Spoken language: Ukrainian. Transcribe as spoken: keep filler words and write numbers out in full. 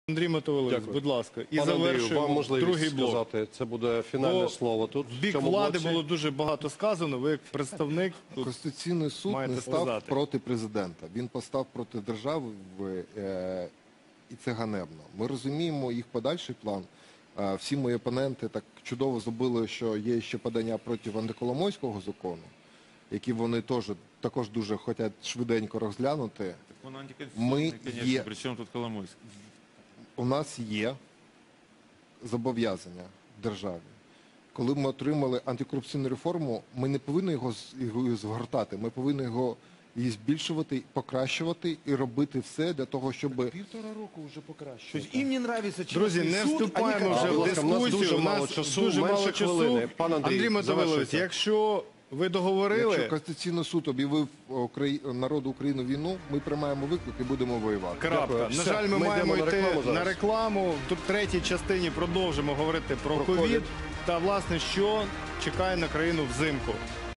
Андрій Мотовилович, Дякую. будь ласка, і Пане Андрію, вам завершуємо можливість другий блок. сказати, це буде фінальне Бо слово тут. В бік в цьому влади блоці. було дуже багато сказано, ви як представник тут Конституційний суд маєте не став сказати. проти президента. Він постав проти держави, е, і це ганебно. Ми розуміємо їх подальший план. Е, всі мої опоненти так чудово забули, що є ще подання проти антиколомойського закону, які вони теж, також дуже хочуть швиденько розглянути. Так он антиконституционный, Ми конечно. є. Причем тут Коломойский? У нас є зобов'язання в державі. Коли ми отримали антикорупційну реформу, ми не повинні його, з- його згортати, ми повинні його її збільшувати, покращувати і робити все для того, щоб... Півтора року вже То покращує. есть им не нравится Друзі, частный не суд, вступаємо они вже хотят- в будь ласка, в нас дискусію. дуже У мало нас часу, дуже менше мало часу. хвилини. Пан Андрій, Андрій Мотовилович, завершуйте. якщо ви договорили, Якщо Конституційний суд об'явив Украї- народу України війну, ми приймаємо виклик і будемо воювати. крапка. Дякую. На Все, жаль, ми, ми маємо йдемо на йти рекламу зараз. на рекламу. Тут в третій частині продовжимо говорити про Про ковід ковід. та, власне, що чекає на країну взимку.